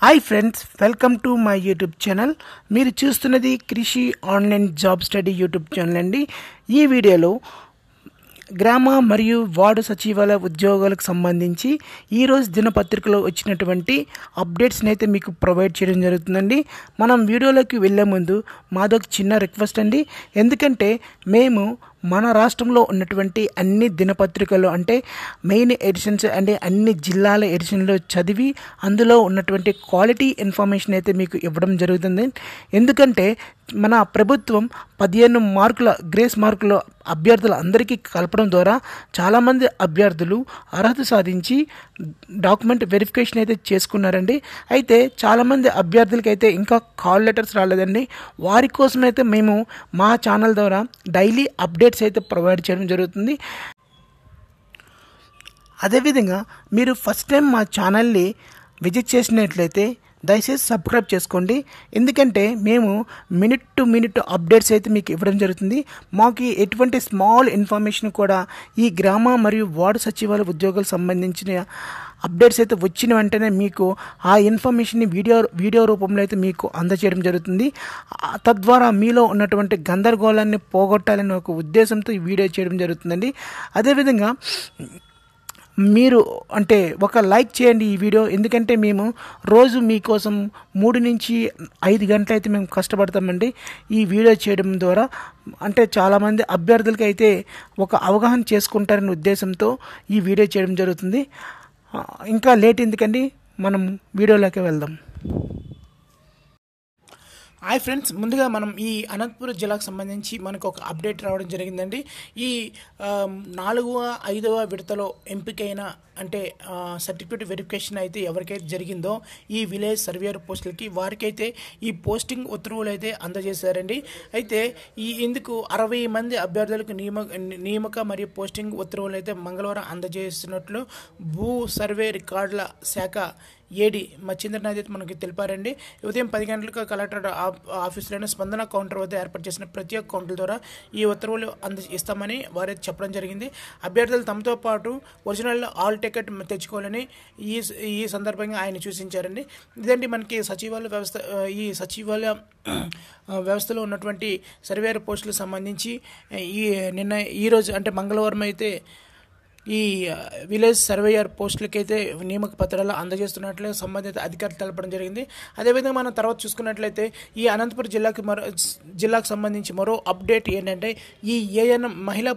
Hi friends, welcome to my YouTube channel. మీరు చూస్తున్నది Krishi online job study YouTube channel అండి. ఈ వీడియోలో గ్రామ మరియు వార్డు సచివాలయ ఉద్యోగాలకు సంబంధించి ఈరోజు దినపత్రికలో వచ్చినటువంటి అప్డేట్స్ని అయితే మీకు ప్రొవైడ్ చేయడం జరుగుతుందండి. మనం వీడియోలోకి వెళ్ళే ముందు మాదొక చిన్న రిక్వెస్ట్ అండి. ఎందుకంటే మేము మన రాష్ట్రంలో ఉన్నటువంటి అన్ని దినపత్రికలు అంటే మెయిన్ ఎడిషన్స్ అంటే అన్ని జిల్లాల ఎడిషన్లో చదివి అందులో ఉన్నటువంటి క్వాలిటీ ఇన్ఫర్మేషన్ అయితే మీకు ఇవ్వడం జరుగుతుంది. ఎందుకంటే మన ప్రభుత్వం 15 మార్కుల గ్రేస్ మార్కులు అభ్యర్థులు అందరికీ కలపడం ద్వారా చాలామంది అభ్యర్థులు అర్హత సాధించి డాక్యుమెంట్ వెరిఫికేషన్ అయితే చేసుకున్నారండి. అయితే చాలామంది అభ్యర్థులకి అయితే ఇంకా కాల్ లెటర్స్ రాలేదండి. వారి కోసం అయితే మేము మా ఛానల్ ద్వారా డైలీ అప్డేట్స్ అయితే ప్రొవైడ్ చేయడం జరుగుతుంది. అదేవిధంగా మీరు ఫస్ట్ టైం మా ఛానల్ని విజిట్ చేసినట్లయితే దయచేసి సబ్స్క్రైబ్ చేసుకోండి. ఎందుకంటే మేము మినిట్ టు మినిట్ అప్డేట్స్ అయితే మీకు ఇవ్వడం జరుగుతుంది. మాకు ఎటువంటి స్మాల్ ఇన్ఫర్మేషన్ కూడా ఈ గ్రామ మరియు వార్డు సచివాలయ ఉద్యోగాలకు సంబంధించిన అప్డేట్స్ అయితే వచ్చిన వెంటనే మీకు ఆ ఇన్ఫర్మేషన్ని వీడియో రూపంలో అయితే మీకు అందజేయడం జరుగుతుంది. తద్వారా మీలో ఉన్నటువంటి గందరగోళాన్ని పోగొట్టాలనే ఒక ఉద్దేశంతో ఈ వీడియో చేయడం జరుగుతుందండి. అదేవిధంగా మీరు అంటే ఒక లైక్ చేయండి ఈ వీడియో. ఎందుకంటే మేము రోజు మీకోసం 3 నుంచి 5 గంటలు అయితే మేము కష్టపడతామండి ఈ వీడియో చేయడం ద్వారా. అంటే చాలామంది అభ్యర్థులకి అయితే ఒక అవగాహన చేసుకుంటారనే ఉద్దేశంతో ఈ వీడియో చేయడం జరుగుతుంది. ఇంకా లేట్ ఎందుకండి, మనం వీడియోలోకి వెళ్దాం. హాయ్ ఫ్రెండ్స్, ముందుగా మనం ఈ అనంతపురం జిల్లాకు సంబంధించి మనకు ఒక అప్డేట్ రావడం జరిగిందండి. ఈ 4వ 5వ విడతలో ఎంపికైన అంటే సర్టిఫికేట్ వెరిఫికేషన్ అయితే ఎవరికైతే జరిగిందో ఈ విలేజ్ సర్వేయర్ పోస్టులకి వారికైతే ఈ పోస్టింగ్ ఉత్తర్వులు అయితే అందజేశారండి. అయితే ఇందుకు 60 మంది అభ్యర్థులకు నియామక మరియు పోస్టింగ్ ఉత్తర్వులు అయితే మంగళవారం అందజేస్తున్నట్లు భూ సర్వే రికార్డుల శాఖ ఏడి మచ్చింద్రనాథ్ అయితే మనకి తెలిపారండి. ఉదయం 10 గంటలకు కలెక్టర్ ఆఫీసులోని స్పందన కౌంటర్ వద్ద ఏర్పాటు చేసిన ప్రత్యేక కౌంటర్ ద్వారా ఈ ఉత్తర్వులు ఇస్తామని వారైతే చెప్పడం జరిగింది. అభ్యర్థులు తమతో పాటు ఒరిజినల్ ఆల్ టికెట్ తెచ్చుకోవాలని ఈ సందర్భంగా ఆయన సూచించారండి. ఇదండి మనకి సచివాలయ వ్యవస్థలో ఉన్నటువంటి సర్వేయర్ పోస్టులకు సంబంధించి ఈరోజు అంటే మంగళవారం అయితే ఈ విలేజ్ సర్వేయర్ పోస్టులకైతే నియామక పత్రాలు అందజేస్తున్నట్లు సంబంధిత అధికారులు తెలపడం జరిగింది. అదేవిధంగా మనం తర్వాత చూసుకున్నట్లయితే ఈ అనంతపురం జిల్లాకు సంబంధించి మరో అప్డేట్ ఏంటంటే ఈ ఏఎన్ మహిళా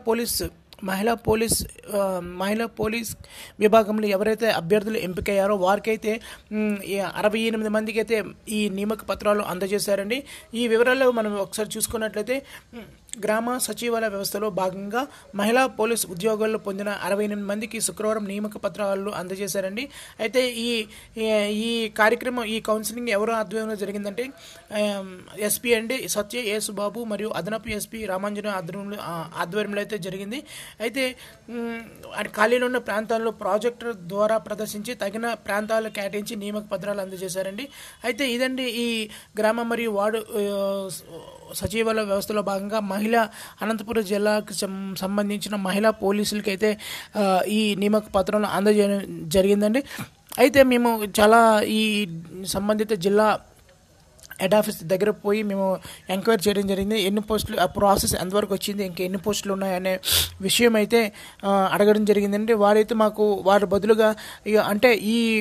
పోలీస్ విభాగంలో ఎవరైతే అభ్యర్థులు ఎంపికయ్యారో వారికైతే 68 మందికి అయితే ఈ నియామక పత్రాలు అందజేశారండి. ఈ వివరాల్లో మనం ఒకసారి చూసుకున్నట్లయితే గ్రామ సచివాలయ వ్యవస్థలో భాగంగా మహిళా పోలీస్ ఉద్యోగాల్లో పొందిన 68 మందికి శుక్రవారం నియామక పత్రాలు అందజేశారండి. అయితే ఈ కార్యక్రమం ఈ కౌన్సిలింగ్ ఎవరు ఆధ్వర్యంలో జరిగిందంటే ఎస్పీ అండి సత్య యేసుబాబు మరియు అదనపు ఎస్పీ రామాంజన ఆధ్వర్యంలో అయితే జరిగింది. అయితే ఖాళీలో ఉన్న ప్రాంతాల్లో ప్రాజెక్టర్ ద్వారా ప్రదర్శించి తగిన ప్రాంతాలు కేటాయించి నియామక పత్రాలు అందజేశారండి. అయితే ఇదండి ఈ గ్రామ మరియు వార్డు సచివాలయ వ్యవస్థలో భాగంగా అనంతపురం జిల్లాకు సంబంధించిన మహిళా పోలీసులకి అయితే ఈ నియామక పత్రాలు అందజేయడం జరిగిందండి. అయితే మేము చాలా ఈ సంబంధిత జిల్లా హెడ్ ఆఫీస్ దగ్గర పోయి మేము ఎంక్వైరీ చేయడం జరిగింది. ఎన్ని పోస్టులు ఆ ప్రాసెస్ ఎంతవరకు వచ్చింది, ఇంకా ఎన్ని పోస్టులు ఉన్నాయనే విషయం అయితే అడగడం జరిగిందండి. వారైతే మాకు వారి బదులుగా అంటే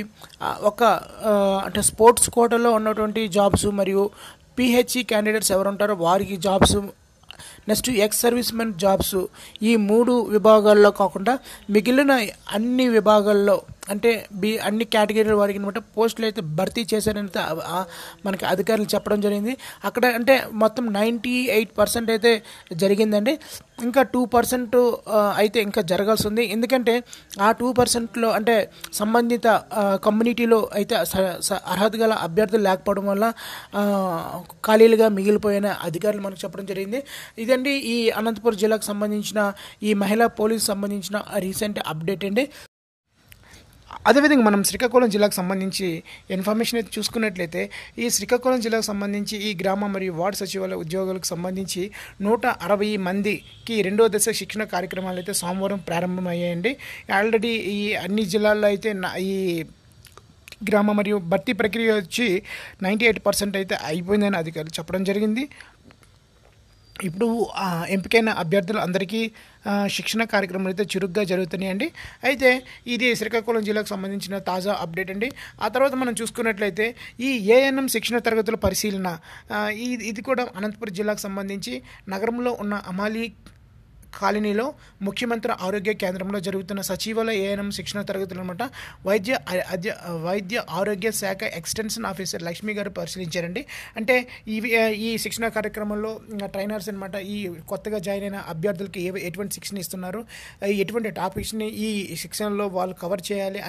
అంటే స్పోర్ట్స్ కోటాలో ఉన్నటువంటి జాబ్స్ మరియు పిహెచ్సి క్యాండిడేట్స్ ఎవరు ఉంటారో వారికి jobs, next ex servicemen jobs, ఈ 3 విభాగాల్లో కాకుండా మిగిలిన అన్ని విభాగాల్లో అంటే అన్ని కేటగిరీల వారికి అనమాట పోస్టులు అయితే భర్తీ చేశారని మనకి అధికారులు చెప్పడం జరిగింది. అక్కడ అంటే మొత్తం 98% అయితే జరిగిందండి. ఇంకా 2% అయితే ఇంకా జరగాల్సి ఉంది. ఎందుకంటే ఆ 2%లో అంటే సంబంధిత కమ్యూనిటీలో అయితే అర్హత గల అభ్యర్థులు లేకపోవడం వల్ల ఖాళీలుగా మిగిలిపోయిన అధికారులు మనకు చెప్పడం జరిగింది. ఇదండి ఈ అనంతపురం జిల్లాకు సంబంధించిన ఈ మహిళా పోలీసు సంబంధించిన రీసెంట్ అప్డేట్ అండి. అదేవిధంగా మనం శ్రీకాకుళం జిల్లాకు సంబంధించి ఇన్ఫర్మేషన్ అయితే చూసుకున్నట్లయితే ఈ శ్రీకాకుళం జిల్లాకు సంబంధించి ఈ గ్రామ మరియు వార్డు సచివాలయ ఉద్యోగులకు సంబంధించి 160 మందికి 2వ దశ శిక్షణ కార్యక్రమాలు అయితే సోమవారం ప్రారంభమయ్యాయండి. ఆల్రెడీ ఈ అన్ని జిల్లాల్లో అయితే ఈ గ్రామ మరియు భర్తీ ప్రక్రియ వచ్చి 98% అయితే అయిపోయిందని అధికారులు చెప్పడం జరిగింది. ఇప్పుడు ఎంపికైన అభ్యర్థులు అందరికీ శిక్షణ కార్యక్రమాలు అయితే చురుగ్గా జరుగుతున్నాయండి. అయితే ఇది శ్రీకాకుళం జిల్లాకు సంబంధించిన తాజా అప్డేట్ అండి. ఆ తర్వాత మనం చూసుకున్నట్లయితే ఈ ఏఎన్ఎం శిక్షణ తరగతుల పరిశీలన ఇది కూడా అనంతపురం జిల్లాకు సంబంధించి నగరంలో ఉన్న అమాలి కాలనీలో ముఖ్యమంత్రి ఆరోగ్య కేంద్రంలో జరుగుతున్న సచివాలయ ఏఎన్ఎం శిక్షణ తరగతులు అనమాట. వైద్య ఆరోగ్య శాఖ ఎక్స్టెన్షన్ ఆఫీసర్ లక్ష్మి గారు పరిశీలించారండి. అంటే ఈ శిక్షణ కార్యక్రమంలో ట్రైనర్స్ అనమాట, ఈ కొత్తగా జాయిన్ అయిన అభ్యర్థులకి ఎటువంటి శిక్షణ ఇస్తున్నారు, ఎటువంటి టాపిక్స్ని ఈ శిక్షణలో వాళ్ళు కవర్ చేయాలి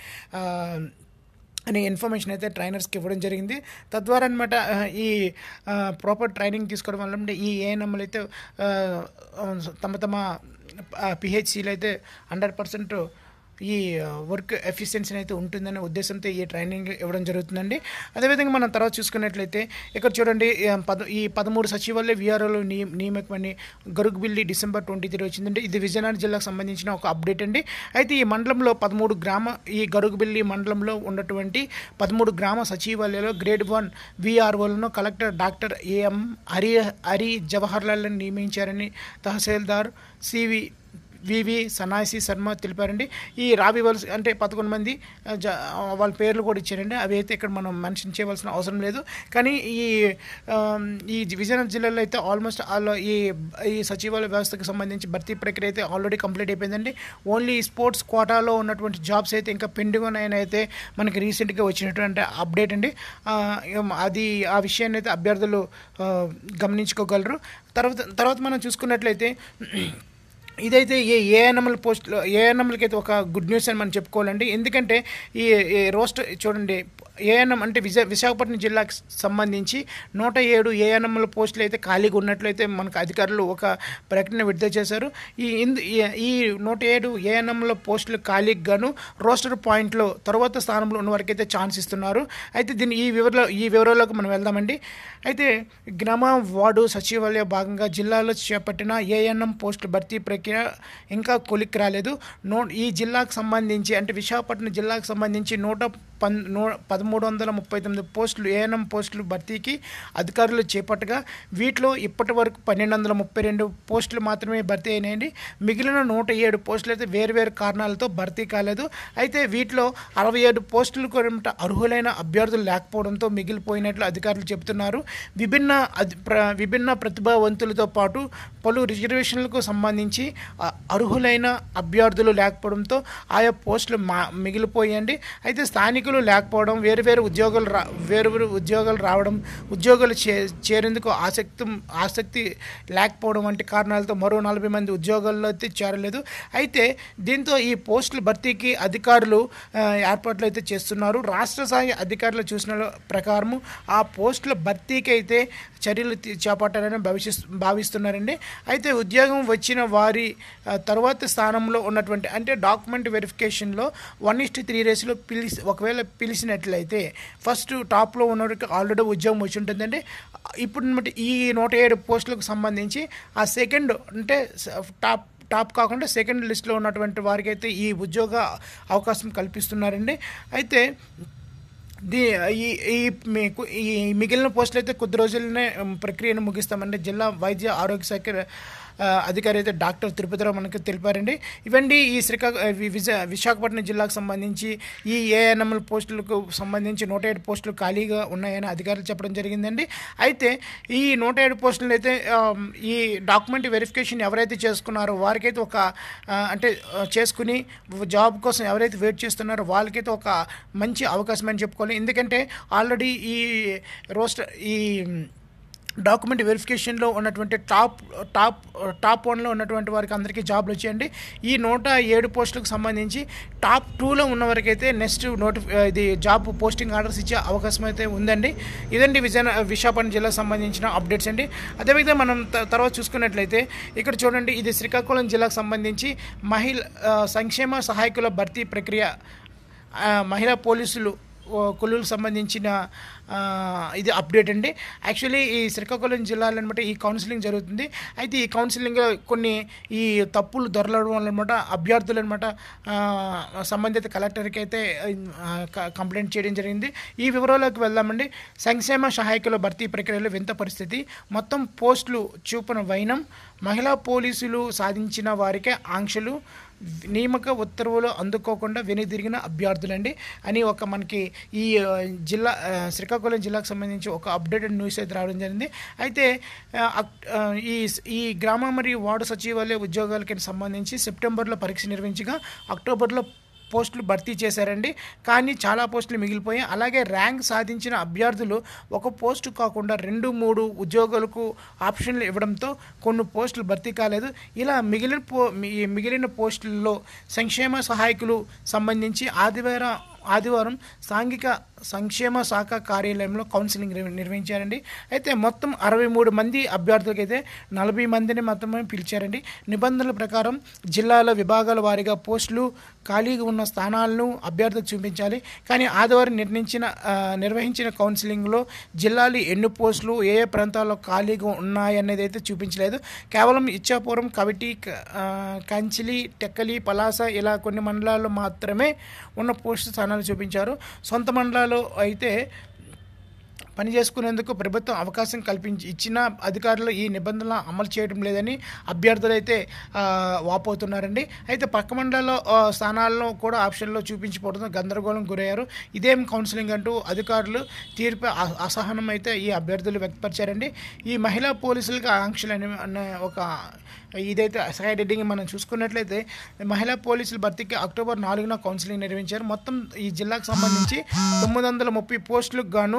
అనే ఇన్ఫర్మేషన్ అయితే ట్రైనర్స్కి ఇవ్వడం జరిగింది. తద్వారా అనమాట ఈ ప్రాపర్ ట్రైనింగ్ తీసుకోవడం వల్ల ఈ ఏఎన్ఎంలు అయితే తమ పిహెచ్సిలు అయితే 100% ఈ వర్క్ ఎఫిషియన్సీ అయితే ఉంటుందనే ఉద్దేశంతో ఈ ట్రైనింగ్ ఇవ్వడం జరుగుతుందండి. అదేవిధంగా మనం తర్వాత చూసుకున్నట్లయితే ఇక్కడ చూడండి, ఈ 13 సచివాలయ విఆర్ఓలు నియామకమని గరుగుబిల్లి December 23 వచ్చిందండి. ఇది విజయనగరం జిల్లాకు సంబంధించిన ఒక అప్డేట్ అండి. అయితే ఈ మండలంలో 13 ఈ గరుగుబిల్లి మండలంలో ఉన్నటువంటి 13 గ్రామ సచివాలయాల్లో గ్రేడ్ 1 విఆర్ఓలను కలెక్టర్ డాక్టర్ ఏఎం హరి జవహర్లాల్ని నియమించారని తహసీల్దార్ వివి సనాసి శర్మ తెలిపారండి. ఈ రావివలసి అంటే 11 మంది వాళ్ళ పేర్లు కూడా ఇచ్చారండి. అవి అయితే ఇక్కడ మనం మెన్షన్ చేయవలసిన అవసరం లేదు. కానీ ఈ విజయనగరం జిల్లాలో అయితే ఆల్మోస్ట్ ఈ సచివాలయ వ్యవస్థకు సంబంధించి భర్తీ ప్రక్రియ అయితే ఆల్రెడీ కంప్లీట్ అయిపోయిందండి. ఓన్లీ స్పోర్ట్స్ కోటాలో ఉన్నటువంటి జాబ్స్ అయితే ఇంకా పెండింగ్ ఉన్నాయని అయితే మనకి రీసెంట్గా వచ్చినటువంటి అప్డేట్ అండి. ఆ విషయాన్ని అయితే అభ్యర్థులు గమనించుకోగలరు. తర్వాత మనం చూసుకున్నట్లయితే ఇదైతే ఏఎన్ఎంలకి అయితే ఒక గుడ్ న్యూస్ అని మనం చెప్పుకోవాలండి. ఎందుకంటే ఈ రోస్టర్ చూడండి, ఏఎన్ఎం అంటే విశాఖపట్నం జిల్లాకు సంబంధించి 107 ఏఎన్ఎంల పోస్టులు అయితే ఖాళీగా ఉన్నట్లయితే మనకు అధికారులు ఒక ప్రకటన విడుదల చేశారు. ఈ 107 ఏఎన్ఎంల పోస్టులు ఖాళీకి గాను రోస్టర్ పాయింట్లో తర్వాత స్థానంలో ఉన్న వారికి అయితే ఛాన్స్ ఇస్తున్నారు. అయితే ఈ వివరాల్లోకి మనం వెళ్దామండి. అయితే గ్రామ వార్డు సచివాలయ భాగంగా జిల్లాలో చేపట్టిన ఏఎన్ఎం పోస్టుల భర్తీ ప్రక్రియ ఇంకా కొలిక్కి రాలేదు. ఈ జిల్లాకు సంబంధించి అంటే విశాఖపట్నం జిల్లాకు సంబంధించి 1339 పోస్టులు ఏఎన్ఎం పోస్టులు భర్తీకి అధికారులు చేపట్టగా వీటిలో ఇప్పటి వరకు 1232 పోస్టులు మాత్రమే భర్తీ అయినాయండి. మిగిలిన 107 పోస్టులు అయితే వేరువేరు కారణాలతో భర్తీ కాలేదు. అయితే వీటిలో 67 పోస్టులు కూడా అర్హులైన అభ్యర్థులు లేకపోవడంతో మిగిలిపోయినట్లు అధికారులు చెబుతున్నారు. విభిన్న ప్రతిభావంతులతో పాటు పలు రిజర్వేషన్లకు సంబంధించి అర్హులైన అభ్యర్థులు లేకపోవడంతో ఆయా పోస్టులు మిగిలిపోయాయండి. అయితే స్థానికులు లేకపోవడం, వేరువేరు ఉద్యోగాలు రావడం, ఉద్యోగాలు చేరేందుకు ఆసక్తి లేకపోవడం వంటి కారణాలతో మరో 40 మంది ఉద్యోగాల్లో అయితే చేరలేదు. అయితే దీంతో ఈ పోస్టుల భర్తీకి అధికారులు ఏర్పాట్లు అయితే చేస్తున్నారు. రాష్ట్ర స్థాయి అధికారులు చూసిన ప్రకారము ఆ పోస్టుల భర్తీకి అయితే చర్యలు చేపట్టాలని భావిస్తున్నారండి. అయితే ఉద్యోగం వచ్చిన వారి తర్వాత స్థానంలో ఉన్నటువంటి అంటే డాక్యుమెంట్ వెరిఫికేషన్లో 1:3 రేసులో ఒకవేళ పిలిచినట్లయితే ఫస్ట్ టాప్లో ఉన్నవారికి ఆల్రెడీ ఉద్యోగం వచ్చి ఉంటుందండి. ఇప్పుడు ఈ 107 పోస్టులకు సంబంధించి ఆ సెకండ్ అంటే టాప్ కాకుండా సెకండ్ లిస్ట్లో ఉన్నటువంటి వారికి అయితే ఈ ఉద్యోగ అవకాశం కల్పిస్తున్నారండి. అయితే మీకు ఈ మిగిలిన పోస్టులు అయితే కొద్ది రోజుల్లోనే ప్రక్రియను ముగిస్తామండి. జిల్లా వైద్య ఆరోగ్య శాఖ అధికారి అయితే డాక్టర్ తిరుపతిరావు మనకు తెలిపారండి. ఇవండి ఈ విశాఖపట్నం జిల్లాకు సంబంధించి ఈ ఏఎన్ఎంఎల్ పోస్టులకు సంబంధించి 107 పోస్టులు ఖాళీగా ఉన్నాయని అధికారులు చెప్పడం జరిగిందండి. అయితే ఈ 107 పోస్టులు అయితే ఈ డాక్యుమెంట్ వెరిఫికేషన్ ఎవరైతే చేసుకున్నారో వారికైతే ఒక అంటే చేసుకుని జాబ్ కోసం ఎవరైతే వెయిట్ చేస్తున్నారో వాళ్ళకైతే ఒక మంచి అవకాశం అని చెప్పుకోవాలి. ఎందుకంటే ఆల్రెడీ ఈ డాక్యుమెంట్ వెరిఫికేషన్లో ఉన్నటువంటి టాప్ 1లో ఉన్నటువంటి వారికి అందరికీ జాబ్లు వచ్చాయండి. ఈ 107 పోస్టులకు సంబంధించి టాప్ 2లో ఉన్న వారికి అయితే నెక్స్ట్ ఇది జాబ్ పోస్టింగ్ ఆర్డర్స్ ఇచ్చే అవకాశం అయితే ఉందండి. ఇదండి విశాఖపట్నం జిల్లాకు సంబంధించిన అప్డేట్స్ అండి. అదేవిధంగా మనం తర్వాత చూసుకున్నట్లయితే ఇక్కడ చూడండి, ఇది శ్రీకాకుళం జిల్లాకు సంబంధించి మహిళా సంక్షేమ సహాయకుల భర్తీ ప్రక్రియ. మహిళా పోలీసులు కొలువులకు సంబంధించిన ఇది అప్డేట్ అండి. యాక్చువల్లీ ఈ శ్రీకాకుళం జిల్లాలో అనమాట ఈ కౌన్సిలింగ్ జరుగుతుంది. అయితే ఈ కౌన్సిలింగ్లో కొన్ని ఈ తప్పులు దొరలడం వల్ల అనమాట అభ్యర్థులు అనమాట సంబంధిత కలెక్టర్కి అయితే కంప్లైంట్ చేయడం జరిగింది. ఈ వివరాల్లోకి వెళ్దామండి. సంక్షేమ సహాయకుల భర్తీ ప్రక్రియలో వింత పరిస్థితి, మొత్తం పోస్టులు చూపిన వైనం, మహిళా పోలీసులు సాధించిన వారికే ఆంక్షలు, నియామక ఉత్తర్వులు అందుకోకుండా వెనుదిరిగిన అభ్యర్థులండి అని ఒక మనకి ఈ జిల్లా శ్రీకాకుళం జిల్లాకు సంబంధించి ఒక అప్డేటెడ్ న్యూస్ అయితే రావడం జరిగింది. అయితే ఈ గ్రామ మరియు వార్డు సచివాలయ ఉద్యోగాలకి సంబంధించి సెప్టెంబర్లో పరీక్ష నిర్వహించగా అక్టోబర్లో పోస్టులు భర్తీ చేశారండి. కానీ చాలా పోస్టులు మిగిలిపోయాయి. అలాగే ర్యాంక్ సాధించిన అభ్యర్థులు ఒక పోస్టు కాకుండా 2-3 ఉద్యోగాలకు ఆప్షన్లు ఇవ్వడంతో కొన్ని పోస్టులు భర్తీ కాలేదు. ఇలా మిగిలిన పోస్టుల్లో సంక్షేమ సహాయకులు సంబంధించి ఆదివారం సాంఘిక సంక్షేమ శాఖ కార్యాలయంలో కౌన్సిలింగ్ నిర్వహించారండి. అయితే మొత్తం 63 మంది అభ్యర్థులకి అయితే 40 మందిని మాత్రమే పిలిచారండి. నిబంధనల ప్రకారం జిల్లాల విభాగాల వారీగా పోస్టులు ఖాళీగా ఉన్న స్థానాలను అభ్యర్థులకు చూపించాలి. కానీ ఆదివారం నిర్వహించిన కౌన్సిలింగ్లో జిల్లాలు ఎన్ని పోస్టులు ఏ ప్రాంతాల్లో ఖాళీగా ఉన్నాయనేది అయితే చూపించలేదు. కేవలం ఇచ్చాపురం, కవిటి, కంచిలి, టెక్కలి, పలాస ఇలా కొన్ని మండలాల్లో మాత్రమే ఉన్న పోస్టు స్థానాలు చూపించారు. సొంత మండలాలు అయితే పని చేసుకునేందుకు ప్రభుత్వం అవకాశం ఇచ్చిన అధికారులు ఈ నిబంధనలు అమలు చేయడం లేదని అభ్యర్థులు అయితే వాపోతున్నారండి. అయితే పక్క మండలాల్లో స్థానాలను కూడా ఆప్షన్లో చూపించబడుతున్న గందరగోళం గురయ్యారు. ఇదేం కౌన్సిలింగ్ అంటూ అధికారులు తీర్పు అసహనం అయితే ఈ అభ్యర్థులు వ్యక్తపరిచారండి. ఈ మహిళా పోలీసులకు ఆంక్షలు అనే ఒక ఇదైతే సైడ్ హెడ్డింగ్ మనం చూసుకున్నట్లయితే మహిళా పోలీసుల భర్తీకి అక్టోబర్ 4న కౌన్సిలింగ్ నిర్వహించారు. మొత్తం ఈ జిల్లాకు సంబంధించి 930 పోస్టులకు గాను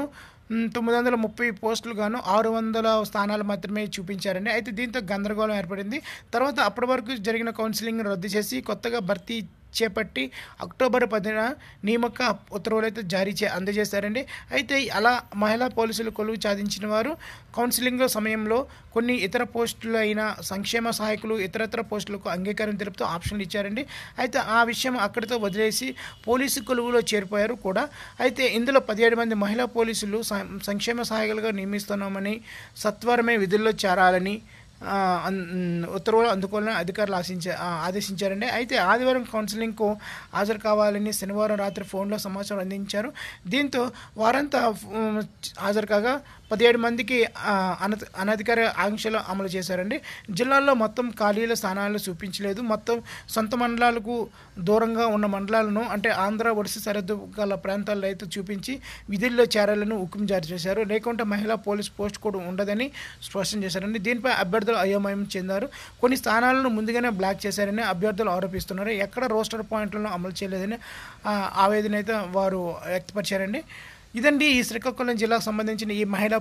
600 స్థానాలు మాత్రమే చూపించారండి. అయితే దీంతో గందరగోళం ఏర్పడింది. తర్వాత అప్పటి వరకు జరిగిన కౌన్సిలింగ్ రద్దు చేసి కొత్తగా భర్తీ చేపట్టి అక్టోబర్ 10న నియామక ఉత్తర్వులు అయితే అందజేశారండి. అయితే అలా మహిళా పోలీసులు కొలువు సాధించిన వారు కౌన్సిలింగ్ సమయంలో కొన్ని ఇతర పోస్టులు అయిన సంక్షేమ సహాయకులు ఇతరత్ర పోస్టులకు అంగీకారం తెలుపుతూ ఆప్షన్లు ఇచ్చారండి. అయితే ఆ విషయం అక్కడితో వదిలేసి పోలీసు కొలువులో చేరిపోయారు కూడా. అయితే ఇందులో 17 మంది మహిళా పోలీసులు సంక్షేమ సహాయకులుగా నియమిస్తున్నామని, సత్వరమే విధుల్లో చేరాలని ఉత్తర్వులు అందుకోవాలని అధికారులు ఆదేశించారండి. అయితే ఆదివారం కౌన్సిలింగ్కు హాజరు కావాలని శనివారం రాత్రి ఫోన్లో సమాచారం అందించారు. దీంతో వారంతా హాజరు కాగా 17 మందికి అనధికార ఆంక్షలు అమలు చేశారండి. జిల్లాల్లో మొత్తం ఖాళీల స్థానాలు చూపించలేదు. మొత్తం సొంత మండలాలకు దూరంగా ఉన్న మండలాలను అంటే ఆంధ్ర ఒడిశా సరిహద్దు గల ప్రాంతాల్లో అయితే చూపించి విధుల్లో చేరాలని హుకుం జారీ చేశారు. లేకుంటే మహిళా పోలీస్ పోస్ట్ కూడా ఉండదని స్పష్టం చేశారండి. దీనిపై అభ్యర్థులు అయోమయం చెందారు. కొన్ని స్థానాలను ముందుగానే బ్లాక్ చేశారని అభ్యర్థులు ఆరోపిస్తున్నారు. ఎక్కడ రోస్టర్ పాయింట్లను అమలు చేయలేదని ఆవేదన అయితే వారు వ్యక్తపరిచారండి. ఇదండి ఈ శ్రీకాకుళం జిల్లాకు సంబంధించిన ఈ మహిళా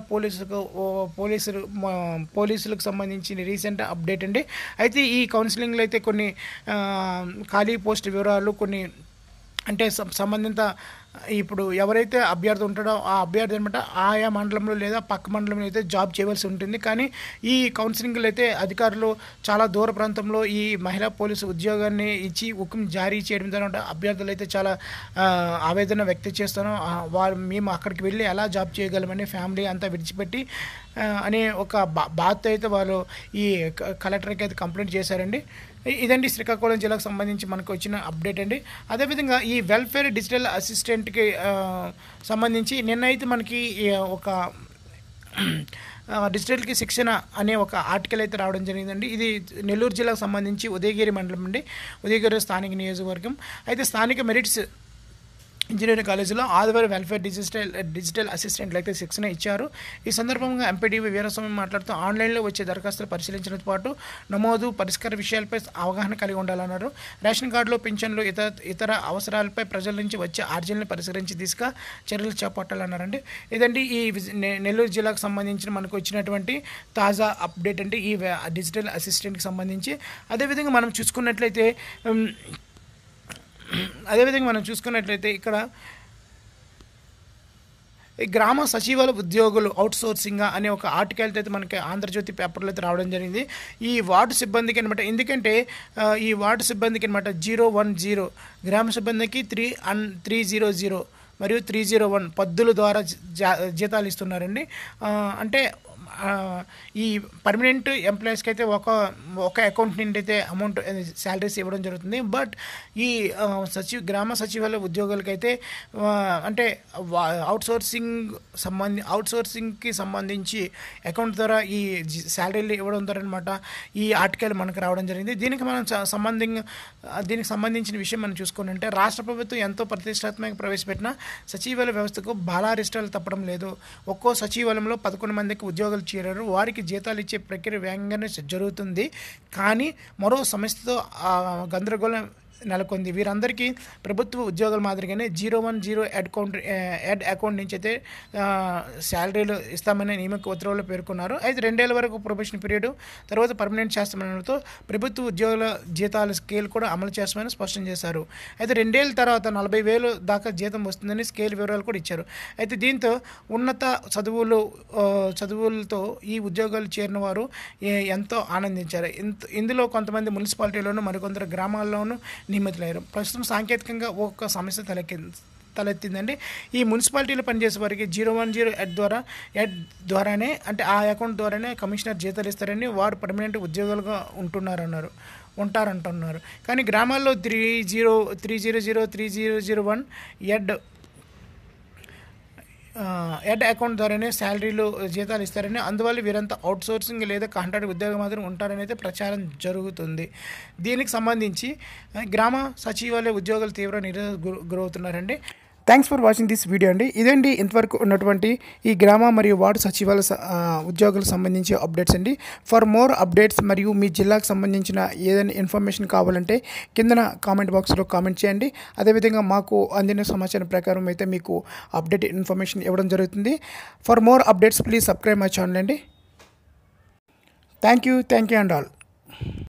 పోలీసులకు సంబంధించిన రీసెంట్ అప్డేట్ అండి. అయితే ఈ కౌన్సిలింగ్లో అయితే కొన్ని ఖాళీ పోస్ట్ వివరాలు కొన్ని అంటే సంబంధిత ఇప్పుడు ఎవరైతే అభ్యర్థి ఉంటాడో ఆ అభ్యర్థి అనమాట ఆయా మండలంలో లేదా పక్క మండలంలో అయితే జాబ్ చేయవలసి ఉంటుంది. కానీ ఈ కౌన్సిలింగ్లో అయితే అధికారులు చాలా దూర ప్రాంతంలో ఈ మహిళా పోలీసు ఉద్యోగాన్ని ఇచ్చి హుకుం జారీ చేయడం ద్వారా అభ్యర్థులు అయితే చాలా ఆవేదన వ్యక్తం చేస్తున్నాం. మేము అక్కడికి వెళ్ళి ఎలా జాబ్ చేయగలమని ఫ్యామిలీ అంతా విడిచిపెట్టి అనే ఒక బాధతో అయితే వాళ్ళు ఈ కలెక్టర్కి అయితే కంప్లైంట్ చేశారండి. ఇదండి శ్రీకాకుళం జిల్లాకు సంబంధించి మనకు వచ్చిన అప్డేట్ అండి. అదేవిధంగా ఈ వెల్ఫేర్ డిజిటల్ అసిస్టెంట్కి సంబంధించి నిన్నైతే మనకి ఒక డిజిటల్కి శిక్షణ అనే ఒక ఆర్టికల్ అయితే రావడం జరిగిందండి. ఇది నెల్లూరు జిల్లాకు సంబంధించి ఉదయగిరి మండలం అండి, ఉదయగిరి స్థానిక నియోజకవర్గం. అయితే స్థానిక మెరిట్స్ ఇంజనీరింగ్ కాలేజీలో ఆదివారం వెల్ఫేర్ డిజిటల్ అసిస్టెంట్లు అయితే శిక్షణ ఇచ్చారు. ఈ సందర్భంగా ఎంపీడీవీ వీరస్వామి మాట్లాడుతూ ఆన్లైన్లో వచ్చే దరఖాస్తులు పరిశీలించడంతో పాటు నమోదు పరిష్కార విషయాలపై అవగాహన కలిగి ఉండాలన్నారు. రేషన్ కార్డులో పింఛన్లు ఇతర అవసరాలపై ప్రజల నుంచి వచ్చే అర్జీలను పరిష్కరించి దిశగా చర్యలు చేపట్టాలన్నారండి. ఇదండి ఈ నెల్లూరు జిల్లాకు సంబంధించిన మనకు వచ్చినటువంటి తాజా అప్డేట్ అంటే ఈ డిజిటల్ అసిస్టెంట్కి సంబంధించి. అదేవిధంగా మనం చూసుకున్నట్లయితే ఇక్కడ ఈ గ్రామ సచివాలయ ఉద్యోగులు అవుట్సోర్సింగ్ అనే ఒక ఆర్టికల్ అయితే మనకి ఆంధ్రజ్యోతి పేపర్లో అయితే రావడం జరిగింది. ఈ వార్డు సిబ్బందికి అనమాట, ఎందుకంటే ఈ వార్డు సిబ్బందికి అనమాట 010, గ్రామ సిబ్బందికి 300, మరియు 301 పద్దుల ద్వారా జీతాలు ఇస్తున్నారండి. అంటే ఈ పర్మనెంట్ ఎంప్లాయీస్కి అయితే ఒక అకౌంట్ నుండి అయితే అమౌంట్ శాలరీస్ ఇవ్వడం జరుగుతుంది. బట్ ఈ గ్రామ సచివాలయ ఉద్యోగులకైతే అంటే అవుట్సోర్సింగ్కి సంబంధించి అకౌంట్ ద్వారా ఈ శాలరీలు ఇవ్వడం ద్వారా అనమాట ఈ ఆర్టికల్ మనకు రావడం జరిగింది. దీనికి సంబంధించిన విషయం మనం చూసుకుంటే రాష్ట్ర ప్రభుత్వం ఎంతో ప్రతిష్టాత్మకంగా ప్రవేశపెట్టిన సచివాలయ వ్యవస్థకు బాలారిష్టాలు తప్పడం లేదు. ఒక్కో సచివాలయంలో 11 మందికి ఉద్యోగాలు చేరారు. వారికి జీతాలు ఇచ్చే ప్రక్రియ వేగంగానే జరుగుతుంది. కానీ మరో సమస్యతో గందరగోళం నెలకొంది. వీరందరికీ ప్రభుత్వ ఉద్యోగుల మాదిరిగానే 010 ఎడ్ అకౌంట్ నుంచి అయితే శాలరీలు ఇస్తామని నియామక ఉత్తర్వులు పేర్కొన్నారు. అయితే 2 ఏళ్ల వరకు ప్రొబేషన్ పీరియడ్ తర్వాత పర్మనెంట్ చేస్తామనడంతో ప్రభుత్వ ఉద్యోగుల జీతాల స్కేల్ కూడా అమలు చేస్తామని స్పష్టం చేశారు. అయితే 2 ఏళ్ల తర్వాత 40,000 దాకా జీతం వస్తుందని స్కేల్ వివరాలు కూడా ఇచ్చారు. అయితే దీంతో ఉన్నత చదువులతో ఈ ఉద్యోగాలు చేరిన వారు ఎంతో ఆనందించారు. ఇందులో కొంతమంది మున్సిపాలిటీలోను మరికొందరు గ్రామాల్లోనూ నియమితులయ్యారు. ప్రస్తుతం సాంకేతికంగా ఒక సమస్య తలెత్తిందండి. ఈ మున్సిపాలిటీలో పనిచేసే వారికి 010 ఎడ్ ద్వారానే అంటే ఆ అకౌంట్ ద్వారానే కమిషనర్ జీతాలు ఇస్తారని వారు పర్మనెంట్ ఉద్యోగులుగా ఉంటారంటున్నారు. కానీ గ్రామాల్లో 300 ఎడ్ అకౌంట్ ద్వారానే జీతాలు ఇస్తారని, అందువల్ల వీరంతా అవుట్సోర్సింగ్ లేదా కాంట్రాక్ట్ ఉద్యోగం మాత్రం ఉంటారని అయితే ప్రచారం జరుగుతుంది. దీనికి సంబంధించి గ్రామ సచివాలయ ఉద్యోగులు తీవ్ర నిరాశకు గురవుతున్నారండి. Thanks for watching this video అండి. ఇదండి ఇంతవరకు ఉన్నటువంటి ఈ గ్రామ మరియు వార్డు సచివాలయ ఉద్యోగులకు సంబంధించి అప్డేట్స్ అండి. ఫర్ మోర్ అప్డేట్స్ మరియు మీ జిల్లాకు సంబంధించిన ఏదైనా ఇన్ఫర్మేషన్ కావాలంటే కిందన కామెంట్ బాక్స్లో కామెంట్ చేయండి. అదేవిధంగా మాకు అందిన సమాచారం ప్రకారం అయితే మీకు అప్డేట్ ఇన్ఫర్మేషన్ ఇవ్వడం జరుగుతుంది. For more updates please subscribe my channel అండి. Thank you and all.